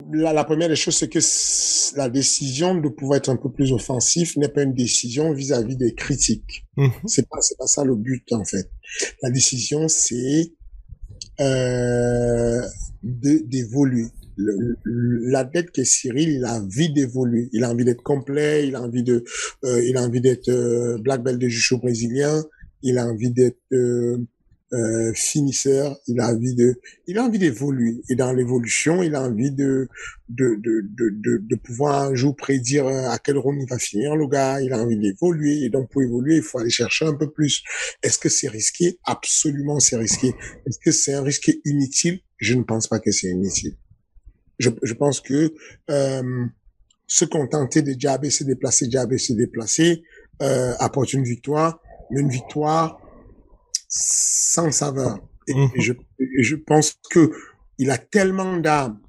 la première des choses, c'est que la décision de pouvoir être un peu plus offensif n'est pas une décision vis-à-vis des critiques. Mhm. C'est pas ça le but, en fait. La décision, c'est d'évoluer. L'athlète qui est Cyril, il a envie d'évoluer. Il a envie d'être complet, il a envie d'être black belt de jiu-jitsu brésilien, il a envie d'être finisseur, il a envie d'évoluer. Et dans l'évolution, il a envie de pouvoir un jour prédire à quel rôle il va finir, le gars. Il a envie d'évoluer. Et donc, pour évoluer, il faut aller chercher un peu plus. Est-ce que c'est risqué? Absolument, c'est risqué. Est-ce que c'est un risque inutile? Je ne pense pas que c'est inutile. Je pense que se contenter de jabber, se déplacer, apporte une victoire, mais une victoire sans saveur. Mhm. Et je pense que il a tellement d'âme.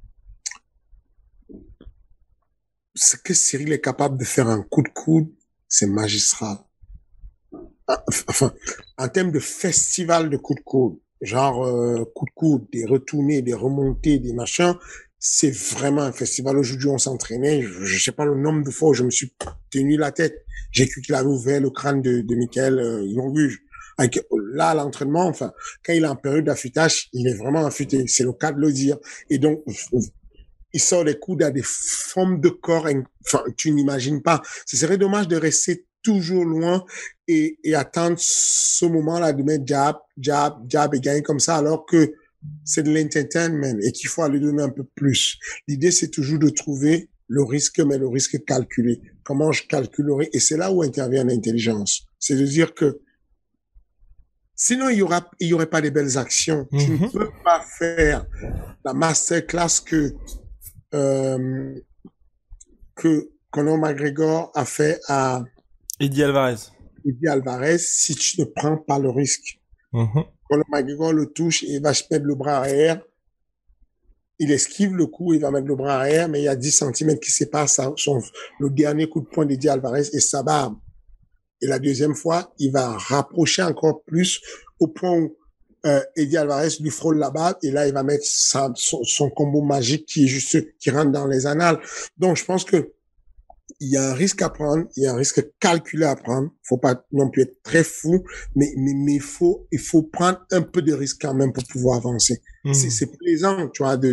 Ce que Cyril est capable de faire un coup de coude, c'est magistral. Enfin, en termes de festival de coups de coude, genre coup de coude, des retournées, des remontées, des machins, c'est vraiment un festival. Aujourd'hui, on s'entraînait, je sais pas le nombre de fois où je me suis tenu la tête. J'ai cru qu'il avait ouvert le crâne de Michael Yonguge. Là, à l'entraînement, enfin, quand il est en période d'affûtage, il est vraiment affûté. C'est le cas de le dire. Et donc, il sort des coudes à des formes de corps, enfin, tu n'imagines pas. Ce serait dommage de rester toujours loin et attendre ce moment-là de mettre jab, jab, jab et gagner comme ça, alors que c'est de l'entertainment et qu'il faut aller donner un peu plus. L'idée, c'est toujours de trouver le risque, mais le risque calculé. Comment je calculerai? Et c'est là où intervient l'intelligence. C'est de dire que sinon, il y aurait pas de belles actions. Tu ne Mhm. peux pas faire la masterclass euh, que Conor McGregor a fait à Eddie Alvarez. Eddie Alvarez si tu ne prends pas le risque. Mhm. Conor McGregor le touche et il va se mettre le bras arrière. Il esquive le coup, il va mettre le bras arrière, mais il y a 10 centimètres qui séparent le dernier coup de poing d'Eddie Alvarez et sa barbe. Et la deuxième fois, il va rapprocher encore plus au point où Eddie Alvarez lui frôle la barbe et là, il va mettre son combo magique qui est juste, qui rentre dans les annales. Donc, je pense que il y a un risque à prendre, il y a un risque calculé à prendre. Faut pas non plus être très fou, mais il faut prendre un peu de risque quand même pour pouvoir avancer. Mhm. C'est plaisant, tu vois,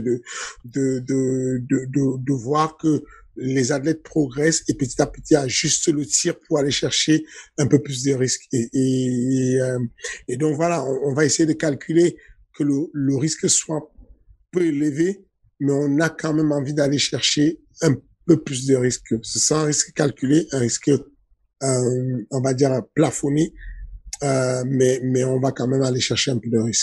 de voir que les athlètes progressent et petit à petit ajustent le tir pour aller chercher un peu plus de risques. Et donc voilà, on va essayer de calculer que le risque soit peu élevé, mais on a quand même envie d'aller chercher un peu plus de risques. C'est un risque calculé, un risque, on va dire, plafonné, mais on va quand même aller chercher un peu de risque.